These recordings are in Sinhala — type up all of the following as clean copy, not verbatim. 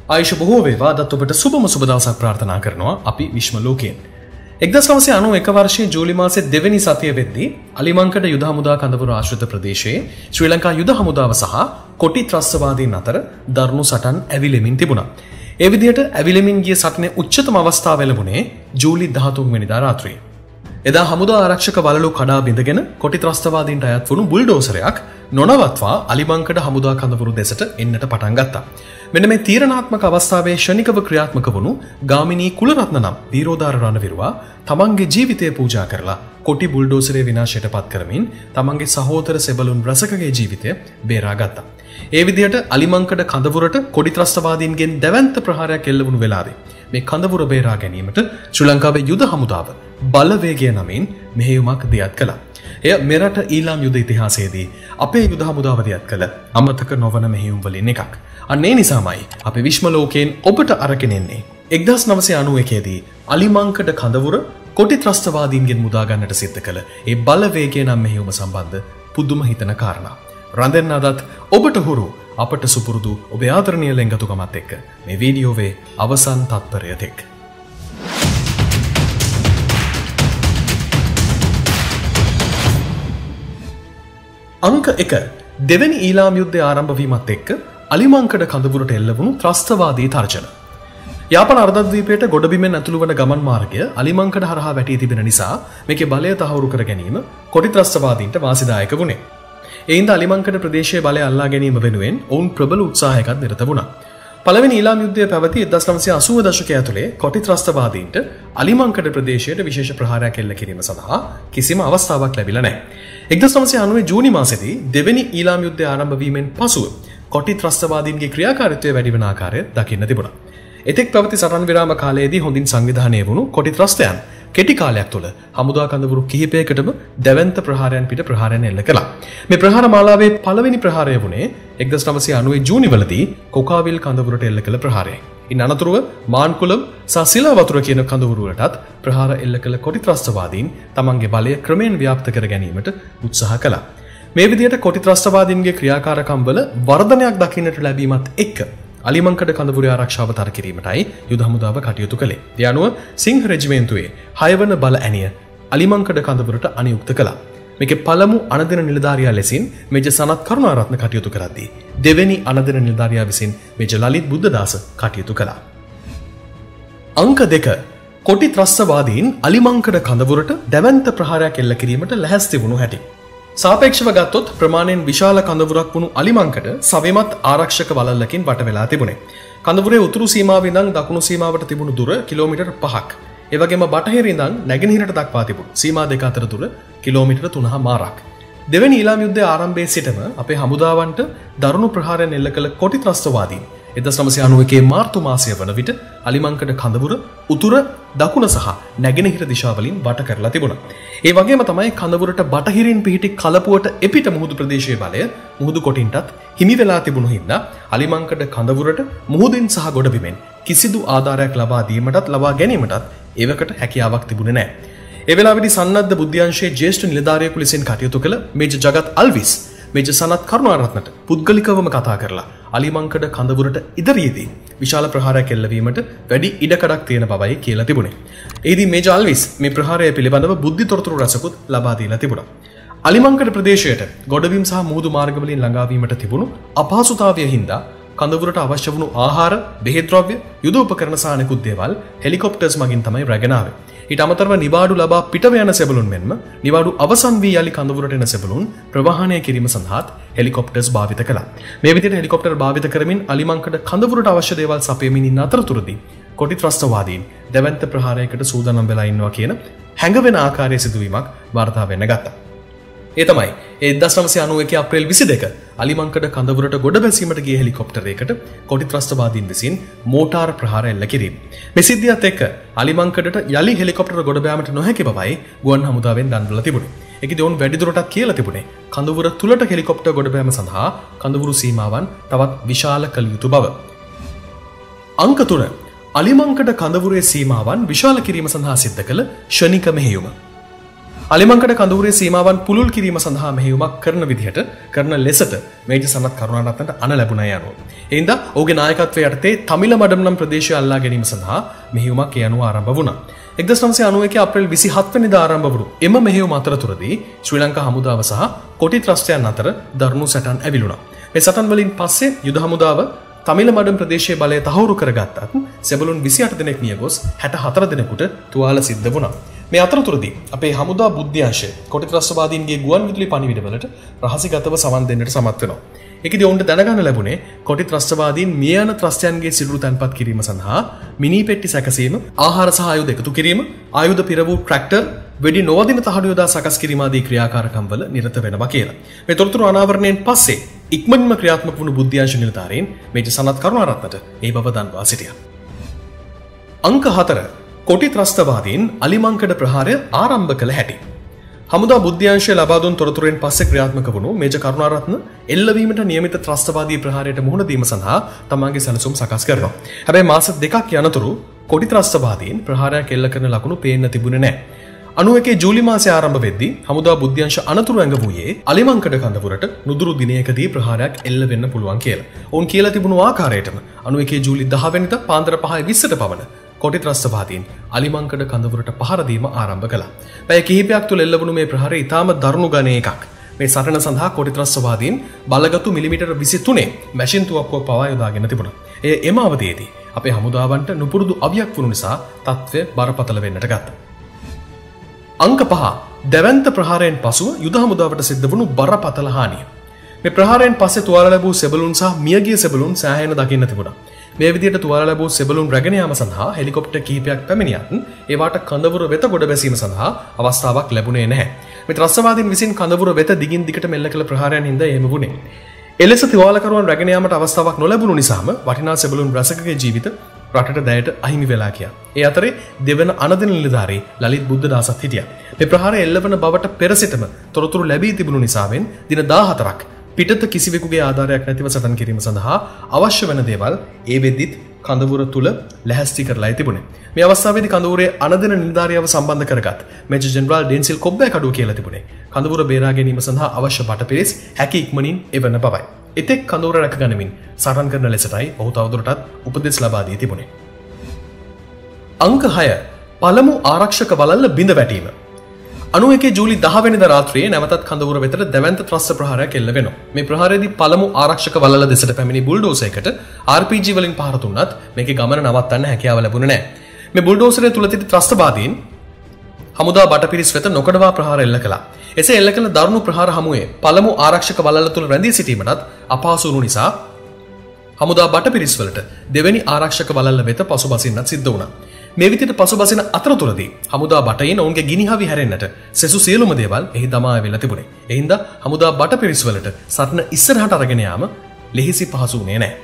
ආයුෂ බොහෝ වේවා. අදත් ඔබට සුබම සුබ දවසක් ප්‍රාර්ථනා කරනවා අපි විශ්ව ලෝකයෙන්. 1991 වර්ෂයේ ජූලි මාසයේ දෙවැනි සතිය වෙද්දී අලිමංකඩ යුද හමුදා කඳවුර ආශ්‍රිත ප්‍රදේශයේ ශ්‍රී ලංකා යුද හමුදාව සහ කොටි ත්‍රස්තවාදීන් අතර දරුණු සටන් ඇවිලෙමින් තිබුණා. ඒ විදිහට ඇවිලෙමින් ගිය සටනේ උච්චතම අවස්ථාව ලැබුණේ ජූලි 13 වෙනිදා රාත්‍රියේ. එදා හමුදා ආරක්ෂක වළලු කඩා බිඳගෙන කොටි ත්‍රස්තවාදීන්ට අයත් වුණු බුල්ඩෝසරයක් නොනවත්වා අලිමංකඩ හමුදා කඳවුරු දෙසට එන්නට පටන් ගත්තා. මෙන්න මේ තීරණාත්මක අවස්ථාවේ ෂණිකව ක්‍රියාත්මක වුණු ගාමිණී කුලරත්න නම් වීරෝදාර රණවිරුවා තමන්ගේ ජීවිතය පූජා කරලා කොටි බුල්ඩෝසරේ විනාශයට පත් කරමින් තමන්ගේ සහෝදර සෙබළුන් රසකගේ ජීවිතය බේරා ගත්තා. ඒ විදිහට අලිමංකඩ කඳවුරට කොටි ත්‍රස්තවාදීන්ගෙන් දැවැන්ත ප්‍රහාරයක් එල්ල වුණු වෙලාවේ මේ කඳවුර බේරා ගැනීමට ශ්‍රී ලංකාවේ යුද හමුදාව බලවේගය නමින් මෙහෙයුමක් දියත් කළා. එය මෙරට ඊළාම් යුද ඉතිහාසයේදී අපේ යුද හමුදාව දියත් කළ අමතක නොවන මෙහෙයුම් වලින් එකක්. අන්න ඒ නිසාමයි අපි විශ්ව ලෝකයෙන් ඔබට අරගෙන එන්නේ 1991 දී අලිමංකඩ කඳවුර කොටි ත්‍රස්තවාදීන්ගෙන් මුදා ගන්නට සිද්ධ කළ ඒ බලවේගය නම් මෙහෙයුම සම්බන්ධ පුදුම හිතන කාරණා. රඳෙන්න අදත් ඔබට හුරු අපට සුපුරුදු ඔබේ ආදරණීය ලෙන්ගතුකමත් එක්ක මේ වීඩියෝවේ අවසන් තත්පරය තෙක්. අංක 1 දෙවැනි ඊළාම් යුද්ධය ආරම්භ වීමත් එක්ක අලිමංකඩ කඳවුරට එල්ල වුණු ත්‍රස්තවාදී තර්ජන. යාපන අර්ධද්වීපයට ගොඩබිමෙන් ඇතුළු වන ගමන් මාර්ගය අලිමංකඩ හරහා වැටී තිබෙන නිසා මේකේ බලය තහවුරු කර ගැනීම කොටි ත්‍රස්තවාදීන්ට වාසිදායක වුණේ. එයින්ද අලිමංකඩ ප්‍රදේශයේ බලය අල්ලා ගැනීම වෙනුවෙන් ඔවුන් ප්‍රබල උත්සාහයකට නිරත වුණා. පළවෙනි ඊළාම් යුද්ධය පැවති 1980 දශකයේ ඇතුලේ කොටි ත්‍රස්තවාදීන්ට අලිමංකඩ ප්‍රදේශයට විශේෂ ප්‍රහාරයක් එල්ල කිරීම සඳහා කිසිම අවස්ථාවක් ලැබිලා නැහැ. 1990 ජූනි මාසයේදී දෙවෙනි ඊළාම් යුද්ධය ආරම්භ වීමෙන් පසුව කොටි ත්‍රස්තවාදීන්ගේ ක්‍රියාකාරීත්වය වැඩි වෙන ආකාරය දකින්න තිබුණා. එතෙක් පැවති සටන් විරාම කාලයේදී හොඳින් සංවිධානය වුණු කොටි ත්‍රස්තයන් කෙටි කාලයක් තුළ හමුදා කඳවුරු කිහිපයකටම දැවැන්ත ප්‍රහාරයන් පිට ප්‍රහාරයන් එල්ල කළා. මේ ප්‍රහාර මාලාවේ පළවෙනි ප්‍රහාරය වුණේ 1990 ජූනි වලදී කොකාවිල් කඳවුරට එල්ල කළ ප්‍රහාරයයි. ඉන් අනතුරුව මාන්කුලම් සහ සිලා වතුර කියන කඳවුරු වලටත් ප්‍රහාර එල්ල කළ කොටි ත්‍රස්තවාදීන් තමන්ගේ බලය ක්‍රමයෙන් ව්‍යාප්ත කර ගැනීමට උත්සාහ කළා. මේ විදිහට කොටි ත්‍රස්තවාදීන්ගේ ක්‍රියාකාරකම් වල වර්ධනයක් දකින්නට ලැබීමත් එක්ක අලිමංකඩ කඳවුරේ ආරක්ෂාව තර කිරීමටයි යුද හමුදාව කටයුතු කළේ. ඒ අනුව සිංහ රෙජිමෙන්තුවේ 6 වන බල ඇණිය අලිමංකඩ කඳවුරට අනියුක්ත කළා. මේකේ පළමු අනදින නිලධාරියා ලෙසින් මේජර් සනත් කරුණාරත්න කටයුතු කරද්දී දෙවෙනි අනදින නිලධාරියා විසින් මේජර් ලලිත් බුද්ධදාස කටයුතු කළා. අංක 2 කොටි ත්‍රස්තවාදීන් අලිමංකඩ කඳවුරට දැවැන්ත ප්‍රහාරයක් එල්ල කිරීමට ලැහැස්ති වුණු හැටි. සාපේක්ෂව ගත්තොත් ප්‍රමාණයෙන් විශාල කඳවුරක් වුණු අලිමංකඩ සවිමත් ආරක්ෂක වළල්ලකින් වට වෙලා තිබුණේ. කඳවුරේ උතුරු සීමාවේ ඉඳන් දකුණු සීමාවට තිබුණු දුර කිලෝමීටර් 5ක්. ඒ වගේම බටහිර ඉඳන් නැගෙනහිරට දක්වා තිබුණු සීමා දෙක අතර දුර කිලෝමීටර් 3මාරක්. දෙවැනි ඊළාම් යුද්ධයේ ආරම්භයේ සිටම අපේ හමුදාවන්ට දරුණු ප්‍රහාරයන් එල්ල කළ කොටි ත්‍රස්තවාදීන් 1991 මාර්තු මාසය වන විට අලිමංකඩ කඳවුර උතුර දකුණ සහ නැගෙනහිර දිශාවලින් වට කරලා තිබුණා. ඒ වගේම තමයි කඳවුරට බටහිරින් පිහිටි කලපුවට එපිට මුහුදු ප්‍රදේශයේ බලය මුහුදු කොටින්ටත් හිමි වෙලා තිබුණු හින්දා අලිමංකඩ කඳවුරට මුහුදින් සහ ගොඩබිමෙන් කිසිදු ආධාරයක් ලබා දීමටත් ලබා ගැනීමටත් ඒවකට හැකියාවක් තිබුණේ නැහැ. ඒ වෙලාවේදී සන්නද්ධ බුද්ධ්‍යංශයේ ජ්‍යෙෂ්ඨ නිලධාරියෙකු ලෙසින් කටයුතු කළ මේජර් ජගත් අල්විස් මේජර් සනත් කරුණාරත්නට පුද්ගලිකවම කතා කරලා අලිමංකඩ කඳවුරට ඉදිරියේදී විශාල ප්‍රහාරයක් එල්ලවීමට වැඩි ඉඩකඩක් තියෙන බවයි කියලා තිබුණේ. එෙහිදී මේජර් අල්විස් මේ ප්‍රහාරය පිළිබඳව බුද්ධි තොරතුරු රසකුත් ලබා දීලා තිබුණා. අලිමංකඩ ප්‍රදේශයට ගොඩබිම් සහ මුහුදු මාර්ග වලින් ළඟා වීමට තිබුණු අපහසුතාවය හින්දා කඳවුරට අවශ්‍ය වුණු ආහාර, බෙහෙත් ද්‍රව්‍ය, යුද උපකරණ සහ අනෙකුත් දේවල් හෙලිකොප්ටර්ස් මගින් තමයි රැගෙන ආවේ. ඊට අමතරව නිවාඩු ලබා පිටව යන සෙබළුන් මෙන්ම නිවාඩු අවසන් වී යලි කඳවුරට එන සෙබළුන් ප්‍රවාහනය කිරීම සඳහාත් හෙලිකොප්ටර්ස් භාවිත කළා. මේ විදිහට හෙලිකොප්ටර් භාවිත කරමින් අලිමංකඩ කඳවුරට අවශ්‍ය දේවල් සපයමින් ඉන්න අතරතුරදී කොටි ත්‍රස්තවාදීන් දැවැන්ත ප්‍රහාරයකට සූදානම් වෙලා ඉන්නවා කියන හැඟවෙන ආකාරයේ සිදුවීමක් වාර්තා වෙන්න ගත්තා. ඒ තමයි 1991 අප්‍රේල් 22 අලිමංකඩ කඳවුරට ගොඩ බැසීමට ගිය හෙලිකොප්ටරයකට කොටි ත්‍රස්තවාදීන් විසින් මෝටාර් ප්‍රහාර එල්ල කිරීම. මේ සිද්ධියත් එක්ක අලිමංකඩට යලි හෙලිකොප්ටර ගොඩ බෑමට නොහැකි බවයි ගුවන් හමුදාවෙන් දන්වලා තිබුණේ. ඒකදී ඔවුන් වැඩිදුරටත් කියලා තිබුණේ කඳවුර තුලට හෙලිකොප්ටර් ගොඩ බෑම සඳහා කඳවුරු සීමාවන් තවත් විශාල කළ යුතු බව. අංක 3 අලිමංකඩ කඳවුරේ සීමාවන් විශාල කිරීම සඳහා සිද්ධ කළ ෂණික මෙහෙයුම. අලිමංකඩ කඳවුරේ සීමාවන් පුළුල් කිරීම සඳහා මෙහෙයුමක් කරන විදිහට කරන ලෙසට මේජර් සනත් කරුණාරත්නට අණ ලැබුණා යනවා. ඒ හින්දා ඔහුගේ නායකත්වයේ යටතේ තමිල මඩම් නම් ප්‍රදේශය අල්ලා ගැනීම සඳහා මෙහෙයුමක් ඒ අනුව ආරම්භ වුණා. 1991 අප්‍රේල් 27 වෙනිදා ආරම්භ වුණු එම මෙහෙයුම අතරතුරදී ශ්‍රී ලංකා හමුදාව සහ කොටි ත්‍රස්තයන් අතර දරුණු සටන් ඇවිලුණා. මේ සටන් වලින් පස්සේ යුද හමුදාව තමිල මඩම් ප්‍රදේශයේ බලය තහවුරු කරගත්තත් සෙබළුන් 28 දෙනෙක් මිය ගොස් 64 දෙනෙකුට තුවාල සිද්ධ වුණා. මේ අතරතුරදී අපේ හමුදා බුද්ධ්‍යංශය කොටි ත්‍රස්තවාදීන්ගේ ගුවන් විදුලි පණිවිඩවලට රහසිගතව සවන් දෙන්නට සමත් වෙනවා. ඒකදී ඔවුන්ට දැනගන්න ලැබුණේ කොටි ත්‍රස්තවාදීන් මිය යන ත්‍රස්තයන්ගේ සිරුරු තැන්පත් කිරීම සඳහා මිනි පෙට්ටි සැකසීම, ආහාර සහ ආයුධ එකතු කිරීම, ආයුධ පිර වූ ට්‍රැක්ටර්, වෙඩි නොවදින තහඩු යොදා සකස් කිරීම ආදී ක්‍රියාකාරකම් වල නිරත වෙනවා කියලා. මේ තොරතුරු අනාවරණයෙන් පස්සේ ඉක්මනින්ම ක්‍රියාත්මක වුණු බුද්ධ්‍යංශ නිලධාරීන් මේජර් සනත් කරුණාරත්නට ඒ බව දන්වා සිටියා. අංක 4 කොටි ත්‍රස්තවාදීන් අලිමංකඩ ප්‍රහාරය ආරම්භ කළ හැටි. හමුදා බුද්ධ්‍යංශය ලබා දුන් තොරතුරෙන් පස්සේ ක්‍රියාත්මක වුණු මේජර් කරුණාරත්න එල්ලවීමට නියමිත ත්‍රස්තවාදී ප්‍රහාරයට මුහුණ දීම සඳහා තමන්ගේ සැලසුම් සකස් කරනවා. හැබැයි මාස දෙකක් යනතුරු කොටි ත්‍රස්තවාදීන් ප්‍රහාරයක් එල්ල කරන ලකුණු පේන්න තිබුණේ නැහැ. 91 ජූලි මාසයේ ආරම්භ වෙද්දී හමුදා බුද්ධ්‍යංශ අනතුරු ඇඟවුවේ අලිමංකඩ කඳවුරට නුදුරු දිනයකදී ප්‍රහාරයක් එල්ල වෙන්න පුළුවන් කියලා. ඔවුන් කියලා තිබුණු ආකාරයටම 91 ජූලි 10 වෙනිදා පාන්දර 5:20ට පවන කොටි ත්‍රස්තවාදීන් අලිමංකඩ කඳවුරට පහර දීම ආරම්භ කළා. පැය කිහිපයක් තුළ එල්ලවුණු මේ ප්‍රහාරය ඉතාම දරුණු ගණයේ එකක්. මේ සටන සඳහා කොටි ත්‍රස්තවාදීන් බලගතු මිලිමීටර් 23 මැෂින් තුවක්කුවක් පවා යොදාගෙන තිබුණා. එය එම අවධියේදී අපේ හමුදාවන්ට නුපුරුදු අවියක් වුණු නිසා තත්ත්වය බරපතල වෙන්නට ගත්තා. අංක 5 දැවැන්ත ප්‍රහාරයෙන් පසුව යුද හමුදාවට සිද්ධ වුණු බරපතල හානිය. මේ ප්‍රහාරයෙන් පස්සේ තුවාල ලැබූ සෙබළුන් සහ මියගිය සෙබළුන් සෑහෙන දකින්න තිබුණා. මේ විදිහට තුවාල ලැබූ සෙබළුන් රැගෙන යාම සඳහා හෙලිකොප්ටර් කිහිපයක් පැමිණියත් ඒවාට කඳවුර වෙත ගොඩ බැසීම සඳහා අවස්ථාවක් ලැබුණේ නැහැ. මේ ත්‍රස්තවාදීන් විසින් කඳවුර වෙත දිගින් දිගට මෙල්ල කළ ප්‍රහාරයන් හින්දා එහෙම වුණේ. එලෙස තුවාලකරුවන් රැගෙන යාමට අවස්ථාවක් නොලැබුණු නිසාම වටිනා සෙබළුන් රැසකගේ ජීවිත රටට දැයට අහිමි වෙලා ගියා. ඒ අතරේ දෙවන අනදින නිලධාරී ලලිත් බුද්ධදාසත් හිටියා. මේ ප්‍රහාරය එල්ලවන බවට පෙර සිටම තොරතුරු ලැබී තිබුණු නිසාවෙන් දින 14ක් පිටත කිසිවෙකුගේ ආධාරයක් නැතිව සටන් කිරීම සඳහා අවශ්‍ය වෙන දේවල් ඒ වෙද්දිත් කඳවුර තුල ලැහැස්ති කරලා තිබුණේ. මේ අවස්ථාවේදී කඳවුරේ අනදින නිලධාරියව සම්බන්ධ කරගත් මේජර් ජෙනරාල් ඩෙන්සිල් කොබ්බෑකඩුව කියලා තිබුණේ. කඳවුර බේරා ගැනීම සඳහා අවශ්‍ය බටපිරිස් හැකි ඉක්මනින් එවන බවයි. එතෙක් කඳවුර රැකගනිමින් සටන් කරන ලෙසටයි ඔහු තවදුරටත් උපදෙස් ලබා දී තිබුණේ. අංක 6 පළමු ආරක්ෂක වළල්ල බිඳ වැටීම. 91 ජූලි 10 වෙනිදා රාත්‍රියේ නැවතත් කඳවුර වෙතට දැවැන්ත ත්‍රස්ත ප්‍රහාරයක් එල්ල වෙනවා. මේ ප්‍රහාරයේදී පළමු ආරක්ෂක වළල්ල දෙසට පැමිණි බුල්ඩෝසර් එකට RPG වලින් පහර දුන්නත් මේකේ ගමන නවත්තන්න හැකියාව ලැබුණේ නැහැ. මේ බුල්ඩෝසරය තුල සිටි ත්‍රස්තවාදීන් හමුදා බටපිරිස් වෙත නොකඩවා ප්‍රහාර එල්ල කළා. එසේ එල්ල කළ දරුණු ප්‍රහාර හමුවේ පළමු ආරක්ෂක වළල්ල තුල රැඳී සිටීමටත් අපහසු වුණු නිසා හමුදා බටපිරිස් වලට දෙවැනි ආරක්ෂක වළල්ල වෙත පසුබසින්නත් සිද්ධ වුණා. මේ විදිහට පසුබසින අතරතුරදී හමුදා බටයින් ඔවුන්ගේ ගිනිහවි හැරෙන්නට සෙසු සියලුම දේවල් එහි දමා ඇවිල්ලා තිබුණේ. ඒ හින්දා හමුදා බටපිරිස් වලට සටන ඉස්සරහට අරගෙන යාම ලෙහිසි පහසු වුණේ නැහැ.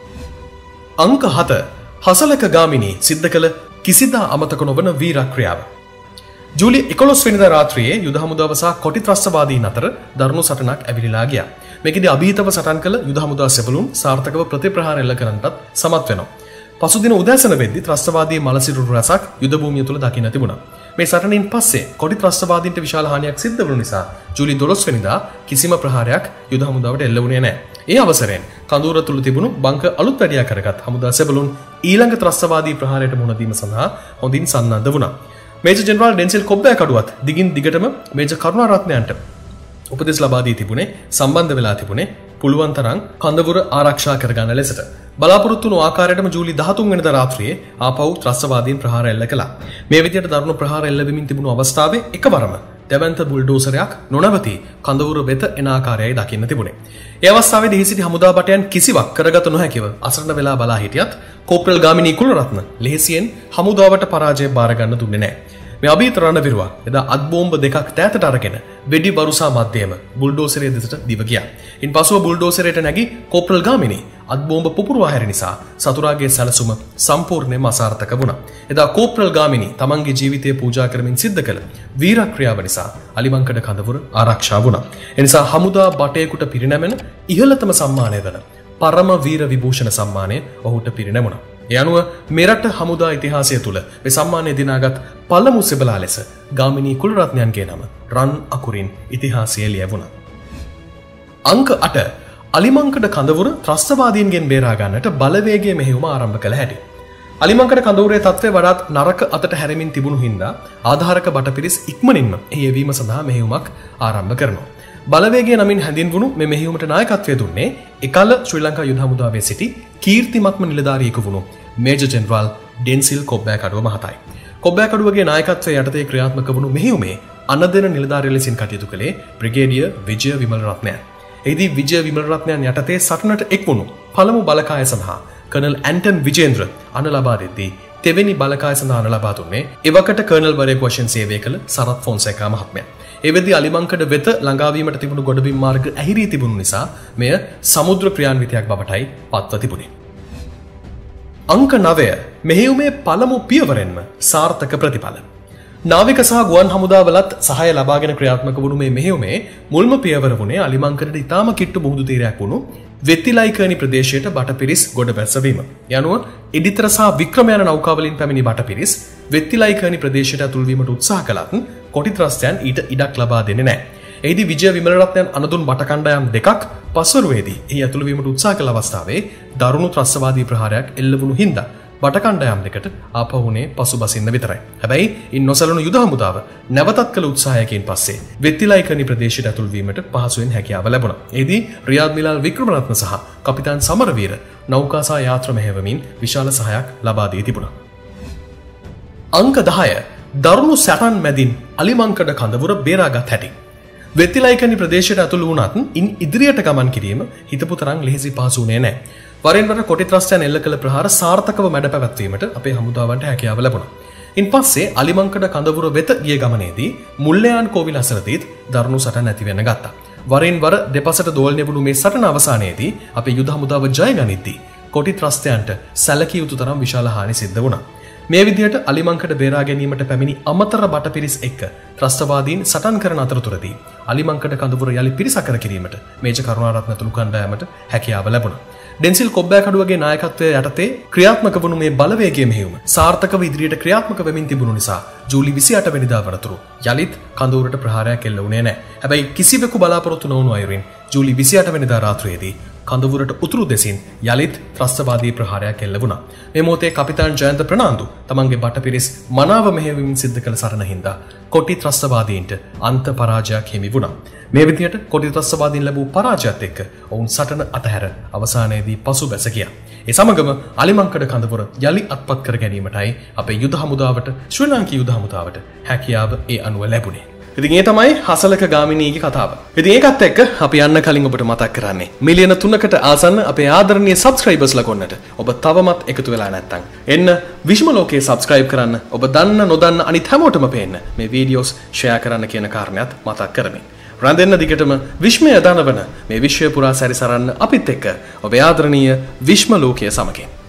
අංක 7 හසලක ගාමිණී සිද්ධ කළ කිසිදා අමතක නොවන වීරක්‍රියාව. ජූලි 11 වෙනිදා රාත්‍රියේ යුද හමුදාව සහ කොටි ත්‍රස්තවාදීන් අතර දරුණු සටනක් ඇවිලිලා ගියා. මේකෙදී අභීතව සටන් කළ යුද හමුදා සෙබළුන් සාර්ථකව ප්‍රතිප්‍රහාර එල්ල කරන්නටත් සමත් වෙනවා. පසුදින උදෑසන වෙද්දී ත්‍රස්තවාදී මලසිරුරු රැසක් යුද භූමිය තුල දකින්න තිබුණා. මේ සටනින් පස්සේ කොටි ත්‍රස්තවාදීන්ට විශාල හානියක් සිද්ධ වුණු නිසා ජූලි 12 වෙනිදා කිසිම ප්‍රහාරයක් යුද හමුදාවට එල්ල වුණේ නැහැ. ඒ අවසරයෙන් කඳවුර තුල තිබුණු බංක අලුත් වැඩියා කරගත් හමුදා සෙබළුන් ඊළඟ ත්‍රස්තවාදී ප්‍රහාරයට මුහුණ දීම සඳහා හොඳින් සන්නද්ධ වුණා. මේජර් ජෙනරාල් ඩෙන්සිල් කොබ්බෑකඩුවත් දිගින් දිගටම මේජර් කරුණාරත්නයන්ට උපදෙස් ලබා දී තිබුණේ සම්බන්ධ වෙලා තිබුණේ පුළුවන් තරම් කඳවුර ආරක්ෂා කරගන්න ලෙසට. බලාපොරොත්තු වුණු ආකාරයටම ජූලි 13 වෙනිදා රාත්‍රියේ ආපහු ත්‍රස්තවාදීන් ප්‍රහාර එල්ල කළා. මේ විදිහට දරුණු ප්‍රහාර එල්ල වෙමින් තිබුණු අවස්ථාවේ එකවරම දැවැන්ත බුල්ඩෝසරයක් නොනවතී කඳවුර වෙත එන ආකාරයයි දකින්න තිබුණේ. ඒ අවස්ථාවේදී එහි සිටි හමුදා බටයන් කිසිවක් කරගත නොහැකිව අසරණ වෙලා බලා හිටියත් කෝප්‍රල් ගාමිණී කුලරත්න ලෙහෙසියෙන් හමුදාවට පරාජය බාර ගන්න දුන්නේ නැහැ. මේ අභීත රණවිරුවා එදා අත් බෝම්බ දෙකක් තෑතට අරගෙන වෙඩි වරුසා මැදයේම බුල්ඩෝසරය දෙසට දිව ගියා. ඉන්පසුව බුල්ඩෝසරයට නැගී කෝප්‍රල් ගාමිණී අත් බෝම්බ පුපුරවා හැරි නිසා සතුරාගේ සැලසුම සම්පූර්ණයෙන්ම අසාර්ථක වුණා. එදා කෝප්‍රල් ගාමිණී තමන්ගේ ජීවිතය පූජා කරමින් සිද්ධ කළ වීරක්‍රියාව නිසා අලිමංකඩ කඳවුර ආරක්ෂා වුණා. එනිසා හමුදා බටේකට පිරිනැමෙන ඉහළතම සම්මානය වන පරම වීර විභූෂණ සම්මානය ඔහුට පිරිනැමුණා. ඒ අනුව මෙරට හමුදා ඉතිහාසය තුළ මේ සම්මානය දිනාගත් පළමු සෙබලා ලෙස ගාමිණී කුලරත්නයන්ගේ නම රන් අකුරින් ඉතිහාසයේ ලියවුණා. අංක 8 අලිමංකඩ කඳවුර ත්‍රස්තවාදීන්ගෙන් බේරා ගන්නට බලවේගයේ මෙහෙයුම ආරම්භ කළ හැටි. අලිමංකඩ කඳවුරේ තත්ත්වය වඩාත් නරක අතට හැරෙමින් තිබුණු හින්දා ආධාරක බටපිරිස් ඉක්මනින්ම එහි යෙවීම සඳහා මෙහෙයුමක් ආරම්භ කරනවා. බලවේගය නමින් හැඳින්වුණු මේ මෙහෙයුමට නායකත්වය දුන්නේ එකල ශ්‍රී ලංකා යුද හමුදාවේ සිටි කීර්තිමත්ම නිලධාරියෙකු වුණු මේජර් ජෙනරාල් ඩෙන්සිල් කොබ්බෑකඩුව මහතායි. කොබ්බෑකඩුවගේ නායකත්වයේ යටතේ ක්‍රියාත්මක වුණු මෙහෙයුමේ අනදෙන නිලධාරිය ලෙසින් කටයුතු කළේ බ්‍රිගේඩියර් විජය විමලරත්නයන්. එහිදී විජය විමලරත්නයන් යටතේ සටනට එක් වුණු පළමු බලකාය සඳහා කර්නල් ඇන්ටන් විජේන්ද්‍ර අණ ලබා දෙද්දී තෙවැනි බලකාය සඳහා අණ ලබා දුන්නේ එවකට කර්නල් වරයෙකු වශයෙන් සේවය කළ සරත් ෆොන්සේකා මහත්මයා. ඒ වෙද්දී අලිමංකඩ වෙත ළඟාවීමට තිබුණු ගොඩබිම් මාර්ග ඇහිරී තිබුණු නිසා මෙය සමුද්‍ර ක්‍රියාන්විතයක් බවටයි පත්ව තිබුණේ. අංක 9 මෙහෙයුමේ පළමු පියවරෙන්ම සාර්ථක ප්‍රතිඵල. නාවික සහ ගුවන් හමුදාවලත් සහාය ලබාගෙන ක්‍රියාත්මක වුණු මේ මෙහෙයුමේ මුල්ම පියවර වුණේ අලිමංකඩට ඉතාම කිට්ටු මුහුදු තීරයක් වුණු වෙත්තිලයිකර්ණි ප්‍රදේශයට බටපිරිස් ගොඩ බැසවීම. යනුව එඩිතර සහ වික්‍රම යන නෞකාවලින් පැමිණි බටපිරිස් වෙත්තිලයිකර්ණි ප්‍රදේශයට ඇතුල් වීමට උත්සාහ කළත් කොටි ත්‍රස්තයන් ඊට ඉඩක් ලබා දෙන්නේ නැහැ. එහිදී විජය විමලරත්නයන් අනදුන් බට කණ්ඩායම් දෙකක් පස්වරුවේදී එහි ඇතුළු වීමට උත්සාහ කළ අවස්ථාවේ දරුණු ත්‍රස්තවාදී ප්‍රහාරයක් එල්ල වුණු හින්දා බට කණ්ඩායම් දෙකට ආපහු වුණේ පසුබසින්න විතරයි. හැබැයි ඉන් නොසලුණු යුද හමුදාව නැවතත් කළ උත්සාහයකින් පස්සේ වෙත්තිලයිකර්ණි ප්‍රදේශයට ඇතුල් වීමට පහසුවෙන් හැකියාව ලැබුණා. එහිදී රියාද් මිලාල් වික්‍රමරත්න සහ කපිතාන් සමරවීර නෞකා සහ යාත්‍රා මෙහෙයවමින් විශාල සහායක් ලබා දී තිබුණා. අංක 10 දරුණු සැටන් මැදින් අලිමංකඩ කඳවුර බේරාගත් හැටි. වෙත්තිලයිකර්ණි ප්‍රදේශයට ඇතුළු වුණත් ඉන් ඉදිරියට ගමන් කිරීම හිතපු තරම් ලෙහෙසි පහසු වුණේ නැහැ. වරින් වර කොටි ත්‍රස්තයන් එල්ල කළ ප්‍රහාර සාර්ථකව මැඩ පැවැත්වීමට අපේ හමුදාවන්ට හැකියාව ලැබුණා. ඉන් පස්සේ අලිමංකඩ කඳවුර වෙත ගිය ගමනේදී මුල්ලයාන් කෝවිල අසලදීත් දරුණු සටන් ඇති වෙන්න ගත්තා. වරින් වර දෙපසට දෝලණය වුණු මේ සටන අවසානයේදී අපේ යුද හමුදාව ජය ගනිද්දී කොටි ත්‍රස්තයන්ට සැලකිය යුතු තරම් විශාල හානි සිද්ධ වුණා. මේ විදිහට අලිමංකඩ බේරා ගැනීමට පැමිණි අමතර බටපිරිස් එක්ක ත්‍රස්තවාදීන් සටන් කරන අතරතුරදී අලිමංකඩ කඳවුර යලි පිරිසකර කිරීමට මේජර් කරුණාරත්න තුළු කණ්ඩායමට හැකියාව ලැබුණා. ඩෙන්සිල් කොබ්බෑකඩුවගේ නායකත්වයේ යටතේ ක්‍රියාත්මක වුණු මේ බලවේගයේ මෙහෙයුම සාර්ථකව ඉදිරියට ක්‍රියාත්මක වෙමින් තිබුණු නිසා ජූලි 28 වෙනිදා වනතුරු යලිත් කඳවුරට ප්‍රහාරයක් එල්ල වුණේ නැහැ. හැබැයි කිසිවෙකු බලාපොරොත්තු නොවුණු අයුරින් ජූලි 28 වෙනිදා රාත්‍රියේදී කඳවුරට උතුරු දෙසින් යලිත් ත්‍රස්තවාදී ප්‍රහාරයක් එල්ල වුණා. මේ මොහොතේ කපිතාන් ජයන්ත ප්‍රනාන්දු තමන්ගේ බටපිරිස් මනාව මෙහෙයවීමෙන් සිද්ධ කළ සරණ හින්දා කොටි ත්‍රස්තවාදීන්ට අන්ත පරාජයක් හිමි වුණා. මේ විදිහට කොටි ත්‍රස්තවාදීන් ලැබූ පරාජයත් එක්ක ඔවුන් සටන අතහැර අවසානයේදී පසුබැස ගියා. ඒ සමගම අලිමංකඩ කඳවුර යලි අත්පත් කර ගැනීමටයි අපේ යුද හමුදාවට ශ්‍රී ලාංකීය යුද හමුදාවට හැකියාව ඒ අනුව ලැබුණේ. ඉතින් ඒ තමයි හසලක ගාමිණීගේ කතාව. ඉතින් ඒකත් එක්ක අපි යන්න කලින් ඔබට මතක් කරන්නේ මිලියන 3කට ආසන්න අපේ ආදරණීය සබ්ස්ක්‍රයිබර්ස්ලා කොන්නට ඔබ තවමත් එකතු වෙලා නැත්නම් එන්න විශ්ම ලෝකයේ සබ්ස්ක්‍රයිබ් කරන්න. ඔබ දන්න නොදන්න අනිත් හැමෝටම පේන්න මේ වීඩියෝස් ෂෙයා කරන්න කියන කාරණයක් මතක් කරමින් රැඳෙන්න දිගටම විශ්මය දනවන මේ විශ්වය පුරා සැරිසරන්න අපිත් එක්ක ඔබේ ආදරණීය විශ්ම ලෝකයේ සමගින්